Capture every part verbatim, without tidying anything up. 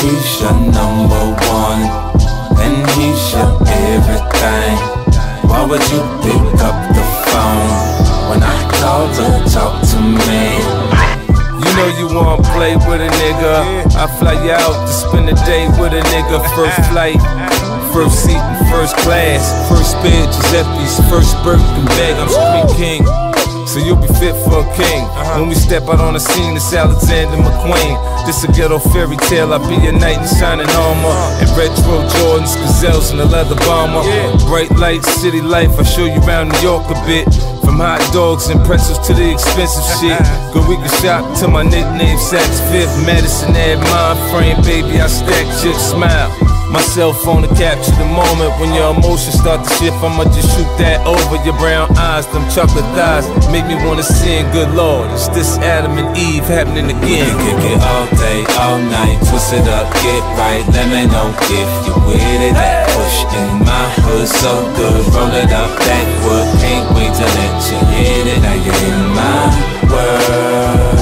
he's your number one, and he's your everything. Why would you pick up the phone when I call to talk to me? You know you wanna play with a nigga, I fly you out to spend the day with a nigga. First flight, first seat in first class, first bed Giuseppe's, first Birkin bag, I'm street king, so you'll be fit for a king. When we step out on the scene, it's Alexander McQueen. This a ghetto fairy tale, I'll be a knight in shining armor, and retro Jordans, gazelles, and a leather bomber. Bright lights, city life, I show you around New York a bit. From hot dogs and pretzels to the expensive shit. Good we can shop to my nickname Saks Fifth, Madison Ave, mind frame, baby, I stack shit, smile. My cell phone to capture the moment when your emotions start to shift. I'ma just shoot that over your brown eyes, them chocolate thighs make me wanna sin. Good Lord, it's this Adam and Eve happening again. We can kick it all day, all night, twist it up, get right. Let me know if you with it. That push in my hood so good, roll it up backwood. Can't wait to let you hit it. Now you're in my world.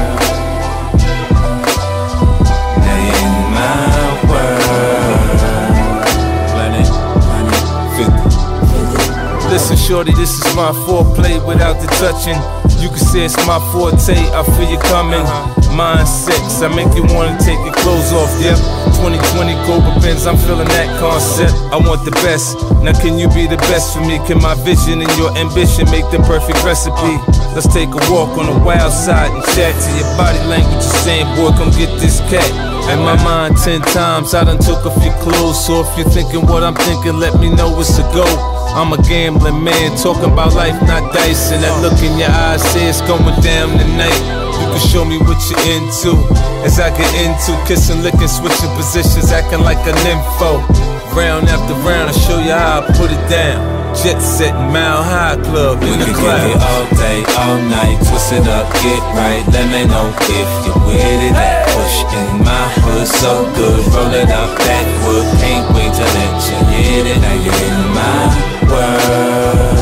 Now you're in my world. Planet, planet, fifty. Listen, shorty, this is my foreplay without the touching. You can say it's my forte, I feel you coming. Mind sex, I make you wanna take your clothes off, yep. twenty twenty Cobra Benz, I'm feeling that concept. I want the best, now can you be the best for me? Can my vision and your ambition make the perfect recipe? Let's take a walk on the wild side and chat till your body language is saying, boy, come get this cat. In my mind ten times, I done took off your clothes. So if you're thinking what I'm thinking, let me know it's a go. I'm a gambling man, talking about life, not dice. And that look in your eyes say it's going down tonight. You can show me what you're into, as I get into kissing, licking, switching positions, acting like a nympho. Round after round, I show you how I put it down. Jet set, Mile High Club in the cloud. We can kick it all day, all night, twist it up, get right. Let me know if you're with it. That push in my hood so good, roll it up backwood. Can't wait to let you hit it. Now you're in my world.